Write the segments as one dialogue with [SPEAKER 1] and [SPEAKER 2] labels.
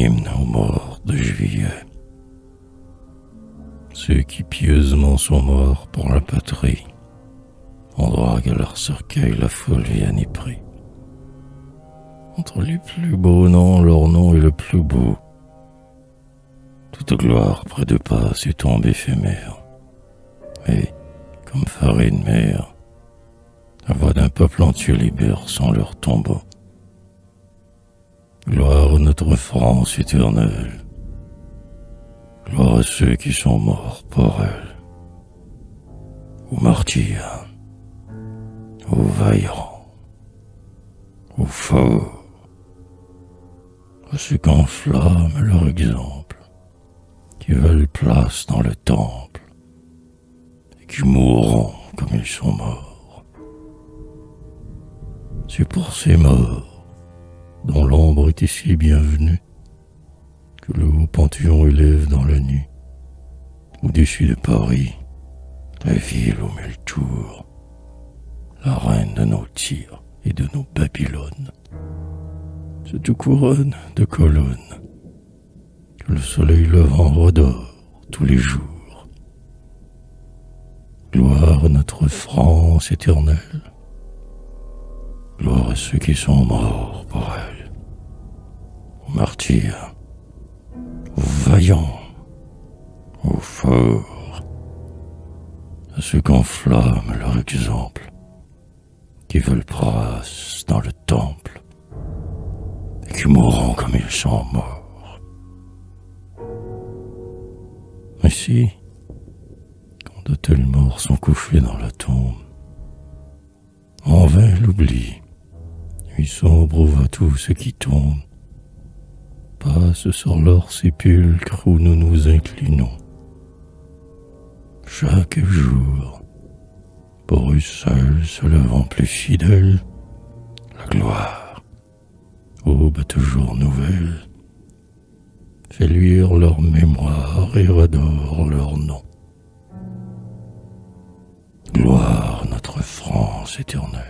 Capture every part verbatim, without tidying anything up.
[SPEAKER 1] hymne aux morts de juillet. Ceux qui pieusement sont morts pour la patrie, en drague à leur cercueil la foule vienne y prie. Entre les plus beaux noms, leur nom est le plus beau. Toute gloire près de pas est tombe éphémère. Et, comme farine mère, la voix d'un peuple entier libère sans leur tombeau. Gloire à notre France éternelle. Gloire à ceux qui sont morts pour elle. Aux martyrs, aux vaillants, aux forts, à ceux qu'enflamme leur exemple, qui veulent place dans le temple, et qui mourront comme ils sont morts. C'est pour ces morts, dont l'ombre est ici bienvenue, que le haut panthéon élève dans la nuit, au-dessus de Paris, la ville aux mille tours, la reine de nos tirs et de nos Babylones, cette couronne de colonnes que le soleil levant redore tous les jours. Gloire à notre France éternelle, gloire à ceux qui sont morts pour elle, aux martyrs, aux vaillants, aux forts, à ceux qu'enflamme leur exemple, qui veulent place dans le temple, et qui mourront comme ils sont morts. Ici, quand de tels morts sont couchés dans la tombe, en vain l'oubli, nuit sombre ouvre à tout ce qui tombe, passe sur leur sépulcre où nous nous inclinons. Chaque jour, pour eux seuls se levant plus fidèles, la gloire, aube toujours nouvelle, fait luire leur mémoire et redore leur nom. Gloire à notre France éternelle,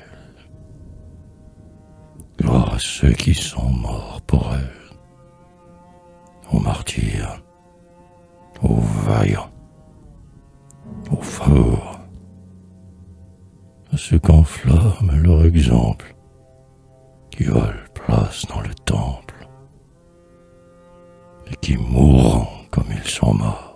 [SPEAKER 1] gloire à ceux qui sont morts pour elle, aux martyrs, aux vaillants, aux forts, à ceux qu'enflamme leur exemple, qui veulent place dans le temple, et qui mourront comme ils sont morts.